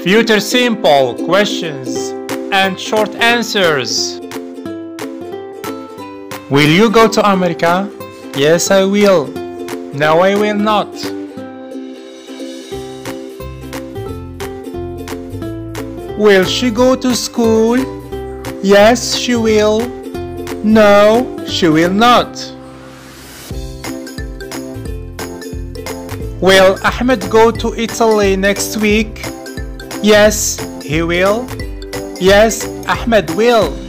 Future simple questions and short answers. Will you go to America? Yes, I will. No, I will not. Will she go to school? Yes, she will. No, she will not. Will Ahmed go to Italy next week? Yes, he will. Yes, Ahmed will.